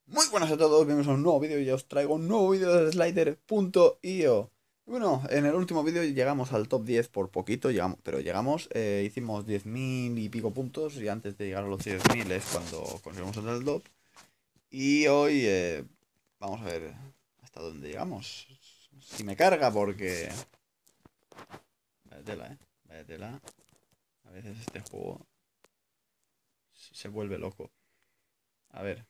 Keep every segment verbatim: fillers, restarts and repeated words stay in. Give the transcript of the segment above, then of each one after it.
Muy buenas a todos, bienvenidos a un nuevo vídeo y ya os traigo un nuevo vídeo de slider punto i o. Bueno, en el último vídeo llegamos al top diez por poquito, llegamos, pero llegamos, eh, hicimos diez mil y pico puntos y antes de llegar a los diez mil es cuando conseguimos entrar al top. Y hoy eh, vamos a ver hasta dónde llegamos. Si me carga porque... Vaya tela, eh. Vaya tela. A veces este juego se vuelve loco. A ver.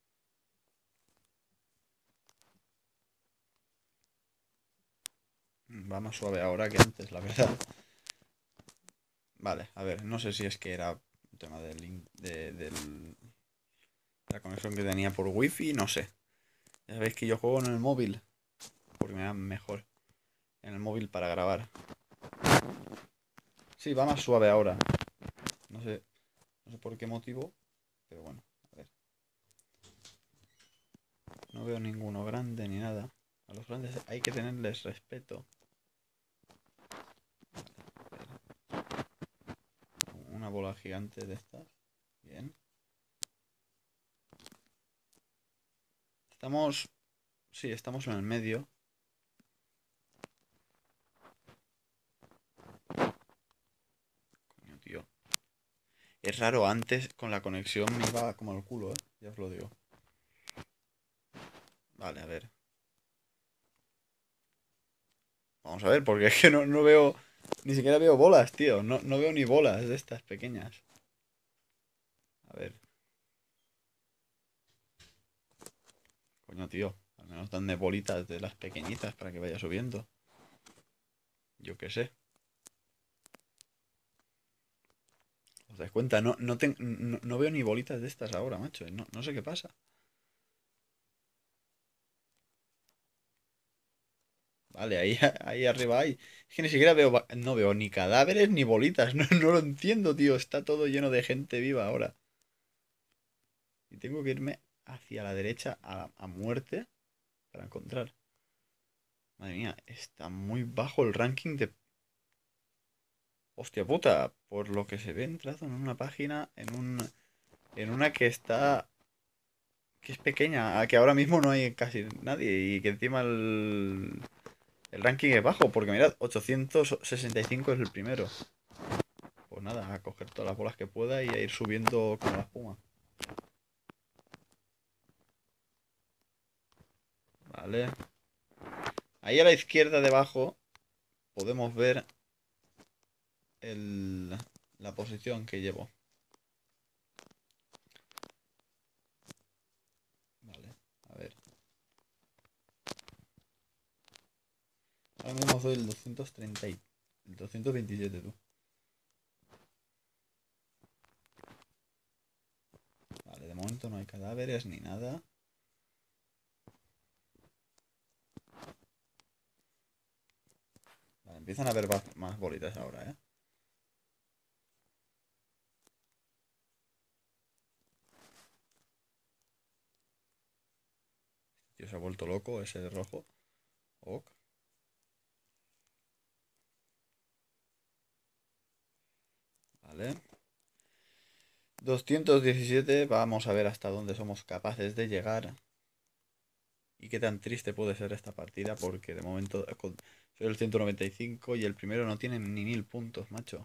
Va más suave ahora que antes, la verdad. Vale, a ver, no sé si es que era un tema del, in- de, del- la conexión que tenía por wifi, no sé. Ya sabéis que yo juego en el móvil, porque me da mejor en el móvil para grabar. Sí, va más suave ahora. No sé, no sé por qué motivo, pero bueno, a ver. No veo ninguno grande ni nada. A los grandes hay que tenerles respeto. Una bola gigante de estas. Bien. Estamos... Sí, estamos en el medio. Coño, tío. Es raro, antes con la conexión me iba como al culo, ¿eh? Ya os lo digo. Vale, a ver. Vamos a ver, porque es que no, no veo... Ni siquiera veo bolas, tío. No, no veo ni bolas de estas pequeñas. A ver. Coño, tío. Al menos dame bolitas de las pequeñitas para que vaya subiendo. Yo qué sé. ¿Os dais cuenta? No, no, ten- no, no veo ni bolitas de estas ahora, macho. No, no sé qué pasa. Vale, ahí, ahí arriba hay. Es que ni siquiera veo... ba- No veo ni cadáveres ni bolitas. No, no lo entiendo, tío. Está todo lleno de gente viva ahora. Y tengo que irme hacia la derecha a, a muerte para encontrar. Madre mía, está muy bajo el ranking de... Hostia puta, por lo que se ve entrado en una página, en un... En una que está... Que es pequeña, a que ahora mismo no hay casi nadie y que encima el... El ranking es bajo, porque mirad, ochocientos sesenta y cinco es el primero. Pues nada, a coger todas las bolas que pueda y a ir subiendo como la espuma. Vale. Ahí a la izquierda debajo podemos ver el... la posición que llevo. Vale, a ver. Ahora mismo soy el doscientos treinta y... El doscientos veintisiete, tú. Vale, de momento no hay cadáveres ni nada. Vale, empiezan a haber más bolitas ahora, ¿eh? Tío, se ha vuelto loco ese de rojo. Ok. Vale. Doscientos diecisiete. Vamos a ver hasta dónde somos capaces de llegar. Y qué tan triste puede ser esta partida. Porque de momento soy el ciento noventa y cinco y el primero no tiene ni mil puntos, macho.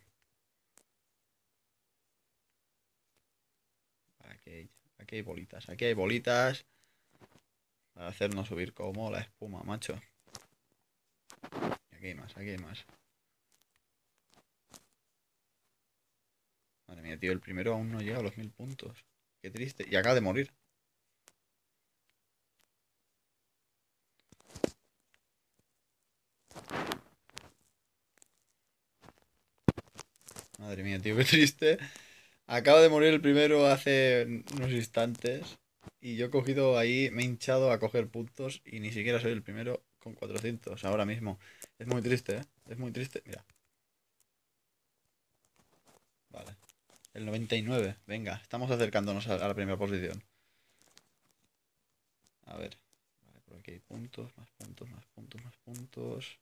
Aquí hay, aquí hay bolitas. Aquí hay bolitas. Para hacernos subir como la espuma, macho. Y aquí hay más, aquí hay más. Madre mía, tío, el primero aún no llega a los mil puntos. Qué triste. Y acaba de morir. Madre mía, tío, qué triste. Acaba de morir el primero hace unos instantes. Y yo he cogido ahí, me he hinchado a coger puntos. Y ni siquiera soy el primero con cuatrocientos ahora mismo. Es muy triste, ¿eh? Es muy triste. Mira, vale. El noventa y nueve. Venga, estamos acercándonos a, a la primera posición. A ver. Vale, por aquí hay puntos, más puntos, más puntos, más puntos.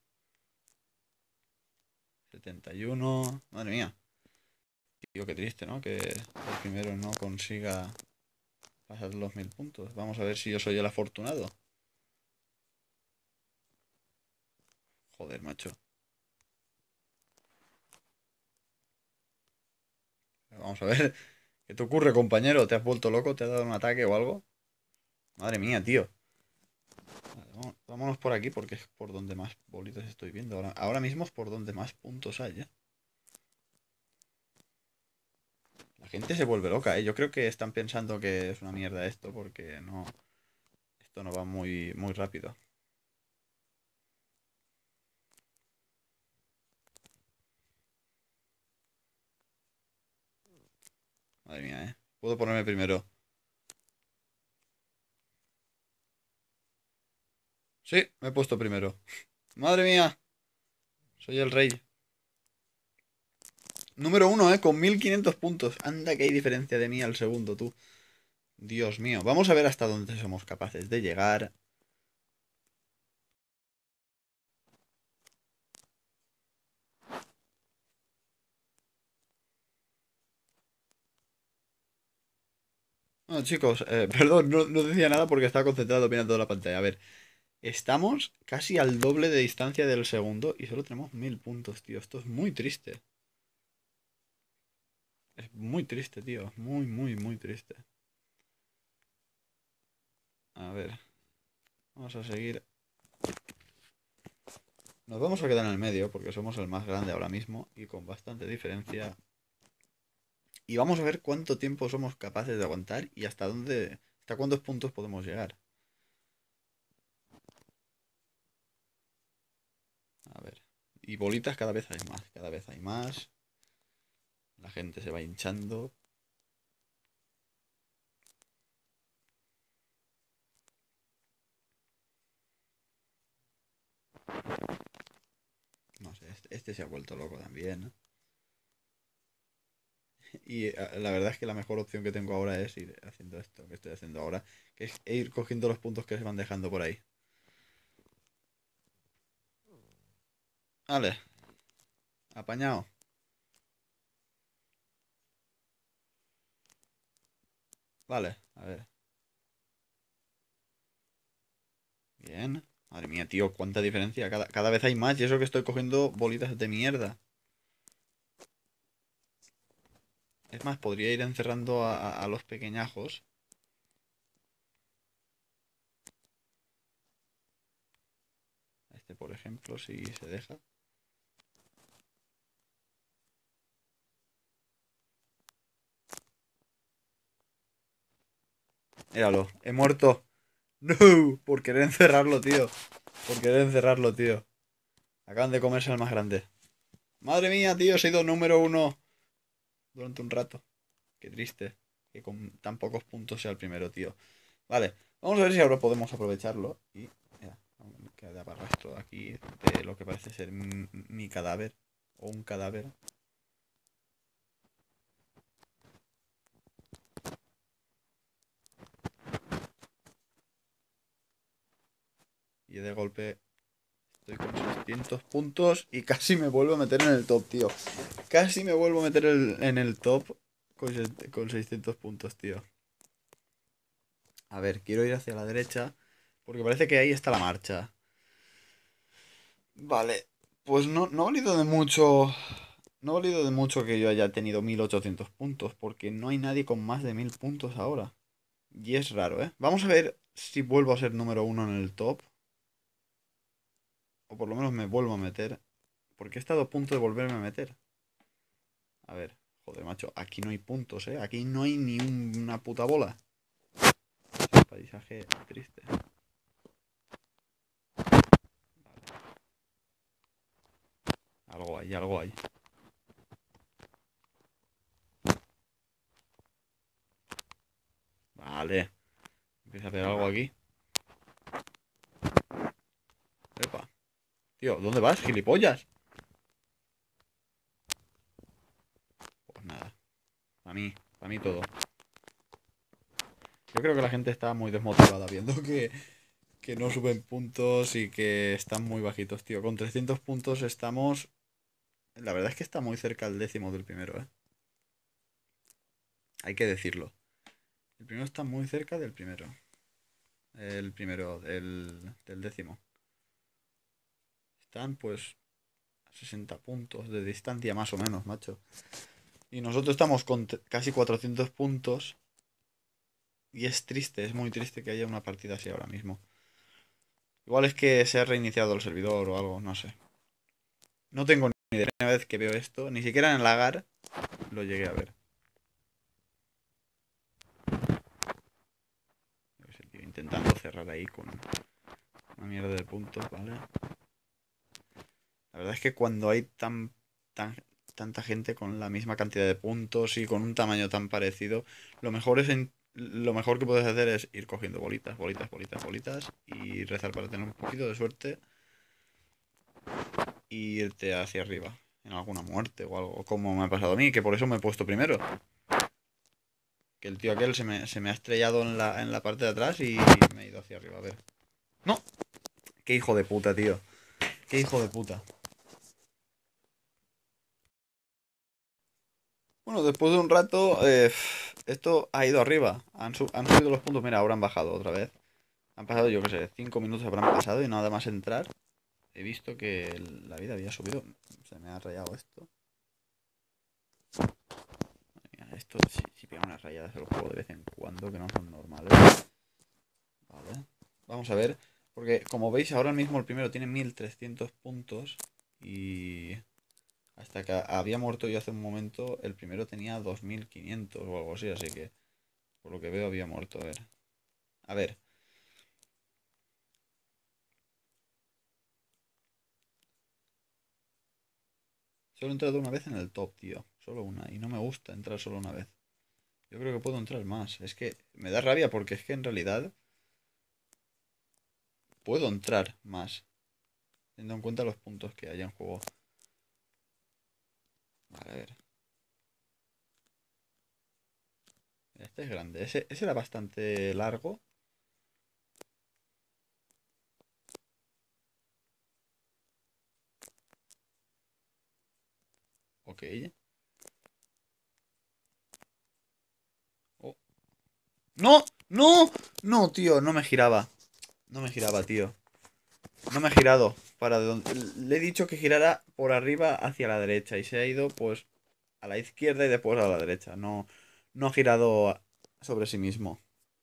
Setenta y uno. Madre mía. Tío, qué triste, ¿no? Que el primero no consiga pasar los mil puntos. Vamos a ver si yo soy el afortunado. Joder, macho. Vamos a ver. ¿Qué te ocurre, compañero? ¿Te has vuelto loco? ¿Te ha dado un ataque o algo? Madre mía, tío. Vale, vamos- vámonos por aquí porque es por donde más bolitas estoy viendo. Ahora, ahora mismo es por donde más puntos hay, ¿eh? La gente se vuelve loca, ¿eh? Yo creo que están pensando que es una mierda esto porque no... Esto no va muy, muy rápido. Madre mía, ¿eh? Puedo ponerme primero. Sí, me he puesto primero. Madre mía, soy el rey. Número uno, ¿eh? Con mil quinientos puntos. Anda que hay diferencia de mí al segundo, tú. Dios mío. Vamos a ver hasta dónde somos capaces de llegar. Bueno, chicos, eh, perdón, no, no decía nada porque estaba concentrado mirando la pantalla. A ver, estamos casi al doble de distancia del segundo y solo tenemos mil puntos, tío. Esto es muy triste. Es muy triste, tío. Muy, muy, muy triste. A ver, vamos a seguir. Nos vamos a quedar en el medio porque somos el más grande ahora mismo y con bastante diferencia. Y vamos a ver cuánto tiempo somos capaces de aguantar y hasta dónde, hasta cuántos puntos podemos llegar. A ver. Y bolitas cada vez hay más, cada vez hay más. La gente se va hinchando. No sé, este, este se ha vuelto loco también, ¿no? Y eh, la verdad es que la mejor opción que tengo ahora es ir haciendo esto que estoy haciendo ahora, que es ir cogiendo los puntos que se van dejando por ahí. Vale, apañado. Vale, a ver. Bien. Madre mía, tío, cuánta diferencia. Cada, cada vez hay más y eso que estoy cogiendo bolitas de mierda. Es más, podría ir encerrando a, a- a los pequeñajos. Este, por ejemplo, si se deja. Míralo, he muerto. No, por querer encerrarlo, tío. Por querer encerrarlo, tío. Acaban de comerse al más grande. Madre mía, tío, he sido número uno durante un rato. Qué triste que con tan pocos puntos sea el primero, tío. Vale, vamos a ver si ahora podemos aprovecharlo. Y, mira, queda para rastro aquí de lo que parece ser mi, mi cadáver. O un cadáver. Y de golpe estoy con seiscientos puntos y casi me vuelvo a meter en el top, tío. Casi me vuelvo a meter el- en el top con, se- con seiscientos puntos, tío. A ver, quiero ir hacia la derecha porque parece que ahí está la marcha. Vale, pues no, no ha valido de mucho. No ha valido de mucho que yo haya tenido mil ochocientos puntos, porque no hay nadie con más de mil puntos ahora. Y es raro, ¿eh? Vamos a ver si vuelvo a ser número uno en el top. O por lo menos me vuelvo a meter. Porque he estado a punto de volverme a meter. A ver, joder, macho, aquí no hay puntos, ¿eh? Aquí no hay ni un- una puta bola. Es un paisaje triste. Algo hay, algo hay. Vale. Empieza a hacer algo aquí. Epa. Tío, ¿dónde vas, gilipollas? Pues nada. Para mí, para mí todo. Yo creo que la gente está muy desmotivada viendo que, que no suben puntos y que están muy bajitos, tío. Con trescientos puntos estamos... La verdad es que está muy cerca el décimo del primero, ¿eh? Hay que decirlo. El primero está muy cerca del primero. El primero del, del décimo. Están pues a sesenta puntos de distancia más o menos, macho. Y nosotros estamos con casi cuatrocientos puntos. Y es triste, es muy triste que haya una partida así ahora mismo. Igual es que se ha reiniciado el servidor o algo, no sé. No tengo ni idea. Una vez que veo esto, ni siquiera en el lagar lo llegué a ver. Intentando cerrar ahí con una mierda de puntos, ¿vale? La verdad es que cuando hay tan, tan tanta gente con la misma cantidad de puntos y con un tamaño tan parecido, lo mejor es en- lo mejor que puedes hacer es ir cogiendo bolitas, bolitas, bolitas, bolitas y rezar para tener un poquito de suerte y irte hacia arriba en alguna muerte o algo, como me ha pasado a mí, que por eso me he puesto primero. Que el tío aquel se me, se me ha estrellado en la, en la parte de atrás y me he ido hacia arriba, a ver. ¡No! ¡Qué hijo de puta, tío! ¡Qué hijo de puta! Bueno, después de un rato, eh, esto ha ido arriba. Han, su- han subido los puntos. Mira, ahora han bajado otra vez. Han pasado, yo qué sé, cinco minutos habrán pasado y nada más entrar. He visto que el- la vida había subido. Se me ha rayado esto. Mira, esto sí, sí pega unas rayadas el juego de vez en cuando que no son normales. Vale. Vamos a ver. Porque como veis, ahora mismo el primero tiene mil trescientos puntos. Y hasta que había muerto yo hace un momento, el primero tenía dos mil quinientos o algo así. Así que, por lo que veo, había muerto. A ver. A ver. Solo he entrado una vez en el top, tío. Solo una. Y no me gusta entrar solo una vez. Yo creo que puedo entrar más. Es que me da rabia porque es que en realidad puedo entrar más. Teniendo en cuenta los puntos que hay en juego. Vale, a ver. Este es grande. Ese, ese era bastante largo. Ok. Oh. ¡No! ¡No! No, tío. No me giraba. No me giraba, tío. No me ha girado. Para donde... Le he dicho que girara por arriba hacia la derecha. Y se ha ido, pues, a la izquierda y después a la derecha. No, no ha girado sobre sí mismo.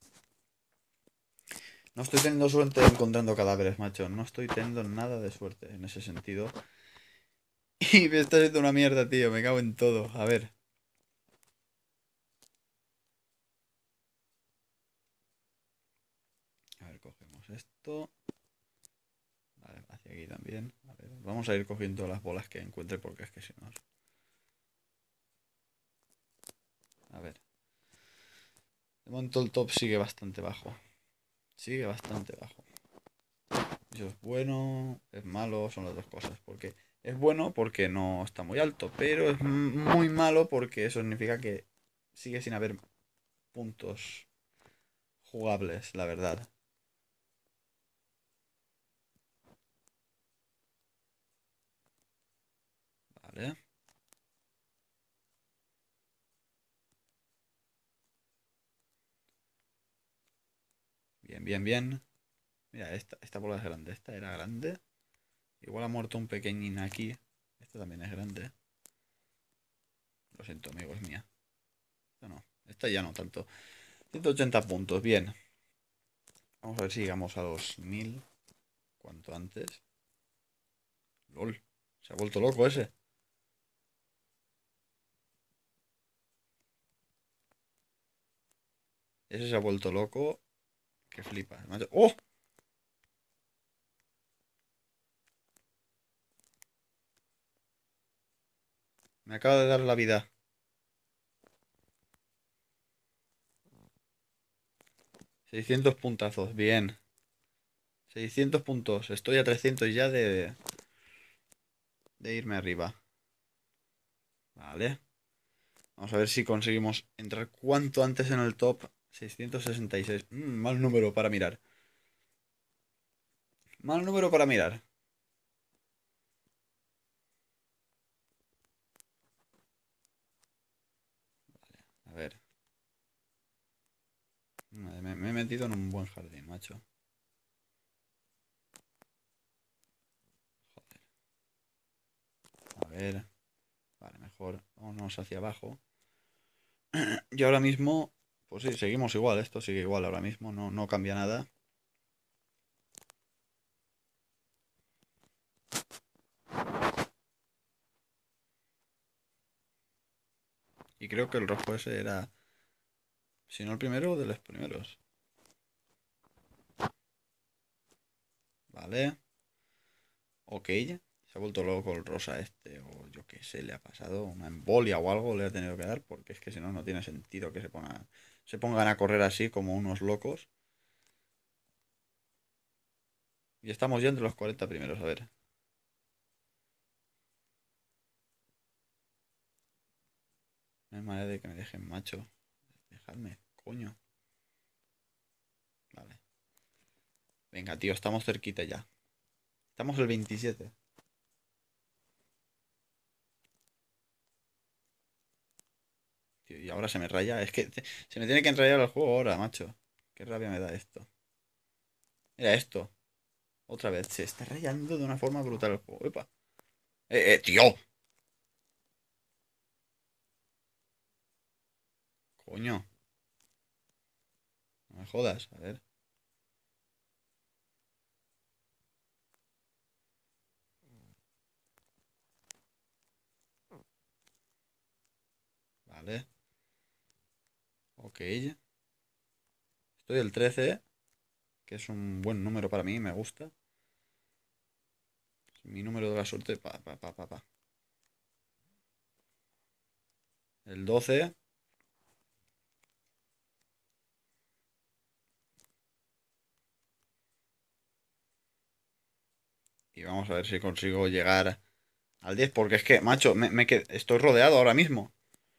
No estoy teniendo suerte encontrando cadáveres, macho. No estoy teniendo nada de suerte en ese sentido. Y me está haciendo una mierda, tío. Me cago en todo. A ver. A ver, cogemos esto. Vale, hacia aquí también. A ver, vamos a ir cogiendo las bolas que encuentre porque es que si no... A ver. De momento el top sigue bastante bajo. Sigue bastante bajo. Eso es bueno, es malo, son las dos cosas. Porque es bueno porque no está muy alto, pero es muy malo porque eso significa que sigue sin haber puntos jugables, la verdad. Vale. Bien, bien, bien. Mira, esta, esta bola es grande. Esta era grande. Igual ha muerto un pequeñín aquí. Esta también es grande. Lo siento, amigo, es mía. Esta no. Esta ya no tanto. ciento ochenta puntos, bien. Vamos a ver si llegamos a los mil. Cuanto antes. LOL. Se ha vuelto loco ese. Ese se ha vuelto loco. Que flipas, macho. ¡Oh! Me acaba de dar la vida. seiscientos puntazos, bien. seiscientos puntos. Estoy a trescientos ya de, de irme arriba. Vale. Vamos a ver si conseguimos entrar cuanto antes en el top. seiscientos sesenta y seis. Mm, mal número para mirar. Mal número para mirar. A ver. Me, me he metido en un buen jardín, macho. Joder. A ver. Vale, mejor. Vámonos hacia abajo. Y ahora mismo, pues sí, seguimos igual. Esto sigue igual ahora mismo. No, no cambia nada. Y creo que el rojo ese era, si no el primero, de los primeros. Vale. Ok. Se ha vuelto loco el rosa este. O yo qué sé, le ha pasado una embolia o algo. Le ha tenido que dar. Porque es que si no, no tiene sentido que se pongan, se pongan a correr así como unos locos. Y estamos ya entre los cuarenta primeros. A ver. No hay manera de que me dejen, macho. Dejadme, coño. Vale. Venga, tío, estamos cerquita ya. Estamos el veintisiete. Tío, y ahora se me raya. Es que te- se me tiene que enrayar el juego ahora, macho. Qué rabia me da esto. Mira esto. Otra vez. Se está rayando de una forma brutal el juego. Epa. Eh, eh, tío. Coño. No me jodas. A ver. Vale. Ok. Estoy el trece, que es un buen número para mí. Me gusta. Mi número de la suerte. Pa, pa, pa, pa, pa. El doce. Y vamos a ver si consigo llegar al diez. Porque es que, macho, me, me qued- estoy rodeado ahora mismo.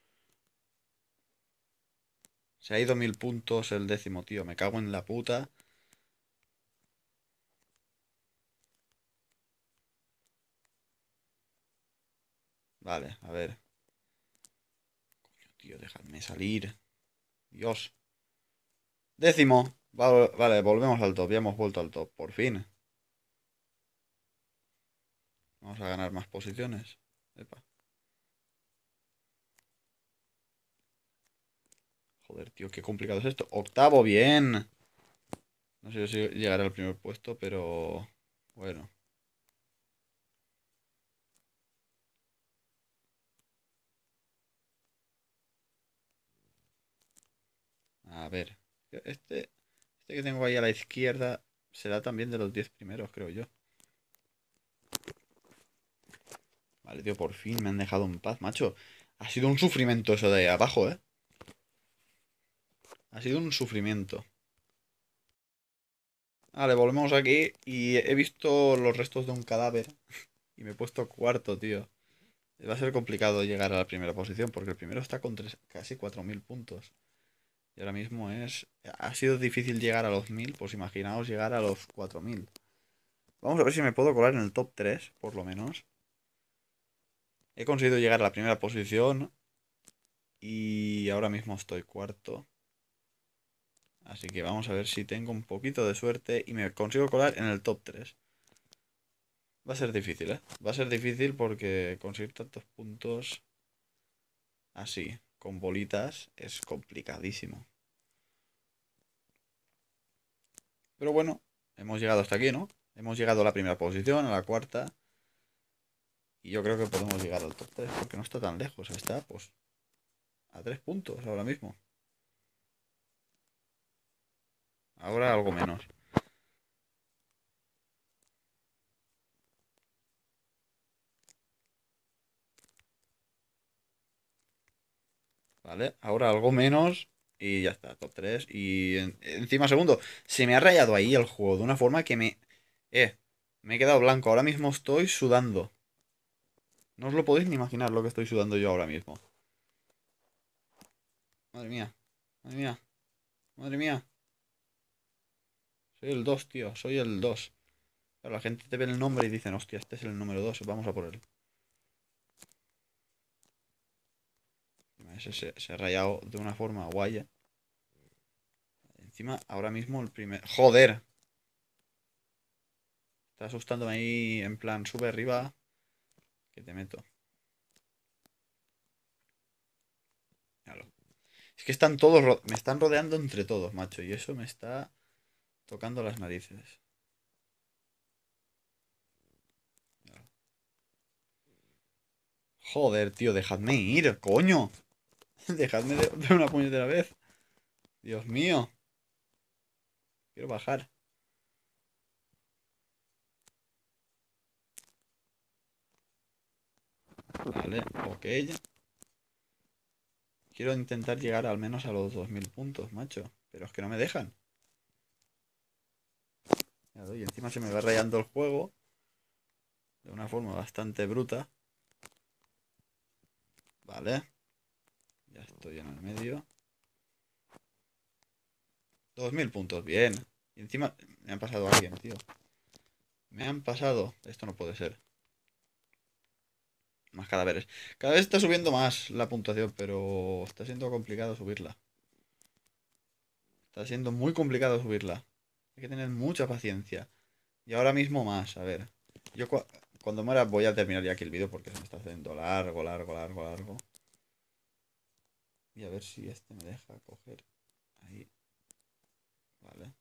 Se ha ido mil puntos el décimo, tío. Me cago en la puta. Vale, a ver. Coño, tío, dejadme salir. Dios. Décimo. Va- Vale, volvemos al top. Ya hemos vuelto al top. Por fin. Vamos a ganar más posiciones. Epa. Joder, tío, qué complicado es esto. Octavo, bien. No sé si llegaré al primer puesto, pero... Bueno. A ver. Este, este que tengo ahí a la izquierda será también de los diez primeros, creo yo. Vale, tío, por fin me han dejado en paz, macho. Ha sido un sufrimiento eso de ahí abajo, ¿eh? Ha sido un sufrimiento. Vale, volvemos aquí y he visto los restos de un cadáver y me he puesto cuarto, tío. Va a ser complicado llegar a la primera posición porque el primero está con tres- casi cuatro mil puntos. Y ahora mismo es... Ha sido difícil llegar a los mil, pues imaginaos llegar a los cuatro mil. Vamos a ver si me puedo colar en el top tres, por lo menos. He conseguido llegar a la primera posición y ahora mismo estoy cuarto. Así que vamos a ver si tengo un poquito de suerte y me consigo colar en el top tres. Va a ser difícil, ¿eh? Va a ser difícil porque conseguir tantos puntos así, con bolitas, es complicadísimo. Pero bueno, hemos llegado hasta aquí, ¿no? Hemos llegado a la primera posición, a la cuarta. Y yo creo que podemos llegar al top tres porque no está tan lejos. Está, pues, a tres puntos ahora mismo. Ahora algo menos. ¿Vale? Ahora algo menos y ya está, top tres. Y en- encima segundo, se me ha rayado ahí el juego de una forma que me... Eh, me he quedado blanco. Ahora mismo estoy sudando. No os lo podéis ni imaginar lo que estoy sudando yo ahora mismo. Madre mía, madre mía, madre mía. Soy el dos, tío, soy el dos. Claro, la gente te ve el nombre y dicen, hostia, este es el número dos, vamos a por él. Ese se, se ha rayado de una forma guay. Encima, ahora mismo el primer... ¡Joder! Está asustándome ahí en plan, sube arriba. Que te meto. Míralo. Es que están todos... ro- Me están rodeando entre todos, macho. Y eso me está tocando las narices. Míralo. Joder, tío, dejadme ir, coño. Dejadme de, de una puñetera vez. Dios mío. Quiero bajar. Vale, ok. Quiero intentar llegar al menos a los dos mil puntos, macho. Pero es que no me dejan. Y encima se me va rayando el juego. De una forma bastante bruta. Vale. Ya estoy en el medio. dos mil puntos, bien. Y encima me han pasado a alguien, tío. Me han pasado. Esto no puede ser. Más cadáveres. Cada vez está subiendo más la puntuación, pero está siendo complicado subirla. Está siendo muy complicado subirla. Hay que tener mucha paciencia. Y ahora mismo más, a ver. Yo cu- cuando muera voy a terminar ya aquí el vídeo porque se me está haciendo largo, largo, largo, largo. Y a ver si este me deja coger. Ahí. Vale.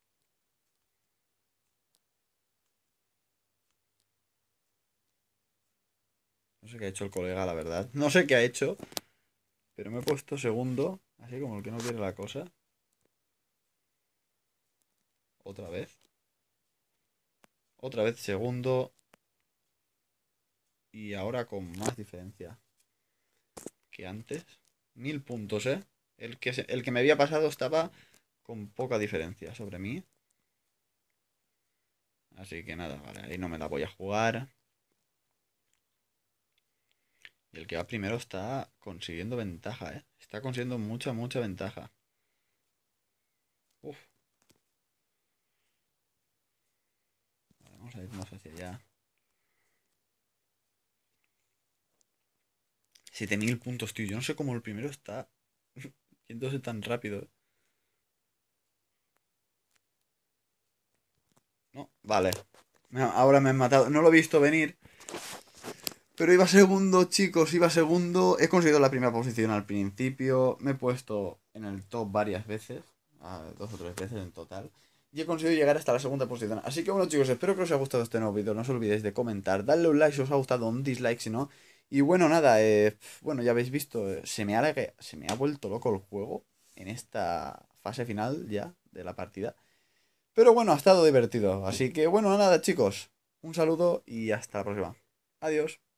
No sé qué ha hecho el colega, la verdad. No sé qué ha hecho. Pero me he puesto segundo. Así como el que no quiere la cosa. Otra vez. Otra vez segundo. Y ahora con más diferencia que antes. Mil puntos, ¿eh? El que, se- el que me había pasado estaba con poca diferencia sobre mí. Así que nada, vale, ahí no me la voy a jugar. Y el que va primero está consiguiendo ventaja, ¿eh? Está consiguiendo mucha, mucha ventaja. Uf. Vale, vamos a irnos hacia allá. siete mil puntos, tío. Yo no sé cómo el primero está yéndose tan rápido. No, vale. Me- Ahora me han matado. No lo he visto venir. Pero iba segundo, chicos. Iba segundo. He conseguido la primera posición al principio. Me he puesto en el top varias veces. ah, Dos o tres veces en total. Y he conseguido llegar hasta la segunda posición. Así que bueno, chicos, espero que os haya gustado este nuevo vídeo. No os olvidéis de comentar. Dadle un like si os ha gustado, un dislike si no. Y bueno, nada. eh, bueno, ya habéis visto. eh, Se me ha, se me ha vuelto loco el juego en esta fase final ya de la partida. Pero bueno, ha estado divertido. Así que bueno, nada, chicos. Un saludo y hasta la próxima. Adiós.